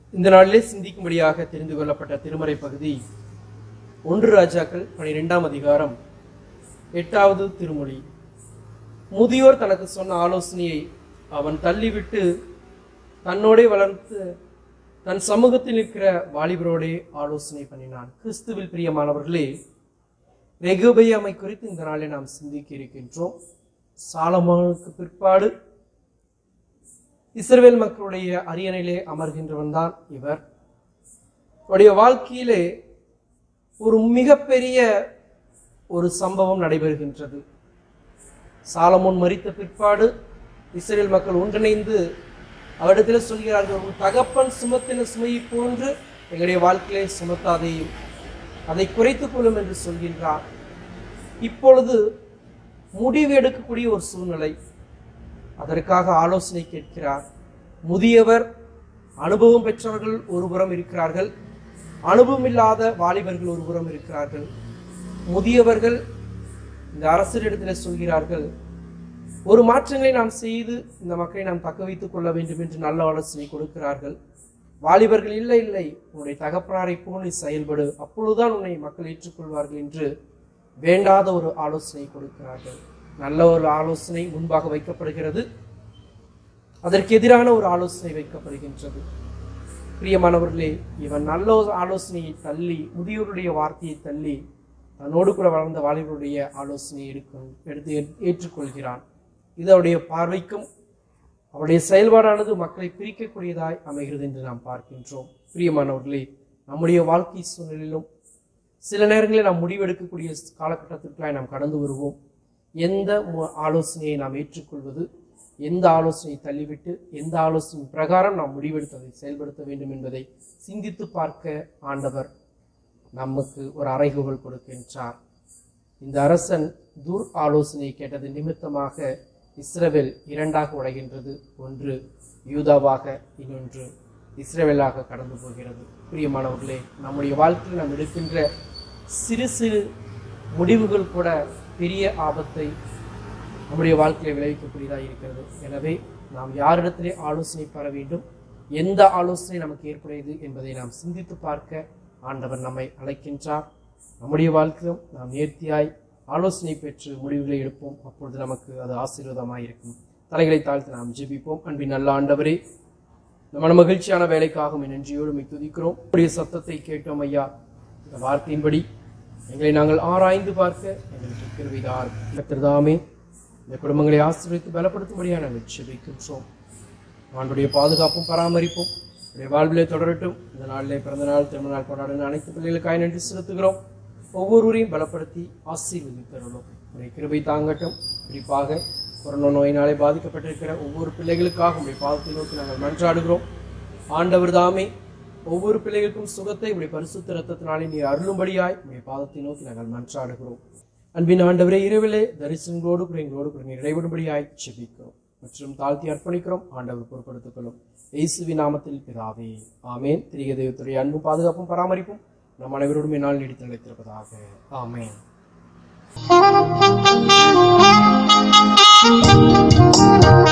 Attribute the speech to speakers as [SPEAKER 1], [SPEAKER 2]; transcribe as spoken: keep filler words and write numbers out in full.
[SPEAKER 1] இந்த நாளிலே சிந்திக்கும்படியாக தெரிந்து கொள்ளப்பட்ட திருமறை பகுதி ஒன்று ராஜாக்கள் பனிரெண்டாம் அதிகாரம் எட்டாவது திருமொழி. முதியோர் தனக்கு சொன்ன ஆலோசனையை அவன் தள்ளிவிட்டு தன்னோடே வளர்த்து தன் சமூகத்தில் இருக்கிற வாலிபரோடே ஆலோசனை பண்ணினான். கிறிஸ்துவில் பிரியமானவர்களே, ரெகொபெயாமை குறித்து இந்த நாளில் நாம் சிந்திக்க இருக்கின்றோம். சாலமோனுக்கு பிற்பாடு இஸ்ரவேல் மக்களுடைய அரியணையிலே அமர்கின்றவன் தான் இவர். அவருடைய வாழ்க்கையிலே ஒரு மிகப்பெரிய ஒரு சம்பவம் நடைபெறுகின்றது. சாலமோன் மரித்த பிற்பாடு இஸ்ரவேல் மக்கள் ஒன்றிணைந்து அவரிடத்தில் சொல்கிறார்கள், ஒரு தகப்பன் சுமத்தின சுமையை போன்று எங்களுடைய வாழ்க்கையிலே சுமத்தாதையும் அதை குறைத்துக் கொள்ளும் என்று சொல்கின்றார். இப்பொழுது முடிவு எடுக்கக்கூடிய ஒரு சூழ்நிலை. அதற்காக ஆலோசனை கேட்கிறார். முதியவர், அனுபவம் பெற்றவர்கள் ஒருபுறம் இருக்கிறார்கள், அனுபவம் இல்லாத வாலிபர்கள் ஒருபுறம் இருக்கிறார்கள். முதியவர்கள் இந்த அரசரிடத்தில் சொல்கிறார்கள், ஒரு மாற்றங்களை நாம் செய்து இந்த மக்களை நாம் தக்க வைத்துக் கொள்ள வேண்டும் என்று நல்ல ஆலோசனை கொடுக்கிறார்கள். வாலிபர்கள், இல்லை இல்லை, உன்னுடைய தகப்பனாரை போல் நீ செயல்படு, அப்பொழுதுதான் உன்னை மக்கள் ஏற்றுக்கொள்வார்கள் என்று வேண்டாத ஒரு ஆலோசனை கொடுக்கிறார்கள். நல்ல ஒரு ஆலோசனை முன்பாக வைக்கப்படுகிறது, அதற்கு எதிரான ஒரு ஆலோசனை வைக்கப்படுகின்றது. பிரியமானவர்களே, இவன் நல்ல ஒரு ஆலோசனையை தள்ளி, முதியோருடைய வார்த்தையை தள்ளி தன்னோடு கூட வளர்ந்த வாலிபருடைய ஆலோசனையை எடுக்கும் எடுத்து ஏற்றுக்கொள்கிறான். இது அவருடைய பார்வைக்கும் அவருடைய செயல்பாடானது மக்களை பிரிக்கக்கூடியதாய் அமைகிறது என்று நாம் பார்க்கின்றோம். பிரியமானவர்களே, நம்முடைய வாழ்க்கை சூழ்நிலையிலும் சில நேரங்களில் நாம் முடிவெடுக்கக்கூடிய காலகட்டத்திற்காக நாம் கடந்து வருவோம். எந்த ஆலோசனையை நாம் ஏற்றுக்கொள்வது, எந்த ஆலோசனையை தள்ளிவிட்டு எந்த ஆலோசனை பிரகாரம் நாம் முடிவெடுத்ததை செயல்படுத்த வேண்டும் என்பதை சிந்தித்து பார்க்க ஆண்டவர் நமக்கு ஒரு அறைகூவல் கொடுக்கின்றார். இந்த அரசன் துர் ஆலோசனை கேட்டது நிமித்தமாக இஸ்ரவேல் இரண்டாக உடைகின்றது. ஒன்று யூதாவாக, இன்னொன்று இஸ்ரவேலாக கடந்து போகிறது. பிரியமானவர்களே, நம்முடைய வாழ்க்கையில் நாம் எடுக்கின்ற சிறு சிறு முடிவுகள் கூட பெரிய ஆபத்தை நம்முடைய வாழ்க்கையை விளைவிக்கக்கூடியதாக இருக்கிறது. எனவே நாம் யாரிடத்திலே ஆலோசனை பெற வேண்டும், எந்த ஆலோசனை நமக்கு ஏற்புடையது என்பதை நாம் சிந்தித்து பார்க்க ஆண்டவர் நம்மை அழைக்கின்றார். நம்முடைய வாழ்க்கையிலும் நாம் நேர்த்தியாய் ஆலோசனை பெற்று முடிவுகளை எடுப்போம். அப்பொழுது நமக்கு அது ஆசீர்வாதமாக இருக்கும். தலைகளை தாழ்த்து நாம் ஜெபிப்போம். அன்பின் நல்ல ஆண்டவரே, நம்ம மகிழ்ச்சியான வேலைக்காக நன்றியோடு மிக துதிக்கிறோம். உடைய சத்தத்தை கேட்டோம் ஐயா. இந்த வார்த்தையின்படி எங்களை நாங்கள் ஆராய்ந்து பார்க்க எங்களுக்கு கிருபைதார். கர்த்தர்தாமே இந்த குடும்பங்களை ஆசீர்வதித்து பலப்படுத்தும்படியாக நாங்கள் ஜெபிக்கின்றோம். ஆண்டுடைய பாதுகாப்பும் பராமரிப்பும் உடைய வாழ்விலே தொடரட்டும். இந்த நாளிலே பிறந்த நாள், திருமண நாள் கொண்டாடின அனைத்து பிள்ளைகளுக்காக நன்றி செலுத்துகிறோம். ஒவ்வொருவரையும் பலப்படுத்தி ஆசீர்வதித்தருளும். உடைய கிருபை தாங்கட்டும். குறிப்பாக கொரோனா நோயினாலே பாதிக்கப்பட்டிருக்கிற ஒவ்வொரு பிள்ளைகளுக்காக உடைய பாதத்தை நோக்கி நாங்கள் மன்றாடுகிறோம். ஆண்டவர் தாமே ஒவ்வொரு பிள்ளைகளுக்கும் சுகத்தை உடைய பரிசுத்த இரத்தத்தினாலே நீர் அருளும்படியாய் உடைய பாதத்தை நோக்கி நாங்கள் மன்றாடுகிறோம். அன்பின் ஆண்டவரே, இரவிலே தரிசனங்களோடு கூட எங்களோடு கூட நீர் இடைவிடும்படியாய் ஜெபிக்கிறோம் மற்றும் தாழ்த்தி அர்ப்பணிக்கிறோம். ஆண்டவர் பொறுப்படுத்திக் கொள்ளும். இயேசுவின் நாமத்தில் பிதாவே, ஆமேன். திரிய தெய்வத்துடைய அன்பும் பாதுகாப்பும் பராமரிப்பும் நம் அனைவரோடும் என்னால் நீடித்து நிலைத்திருப்பதாக. ஆமேன்.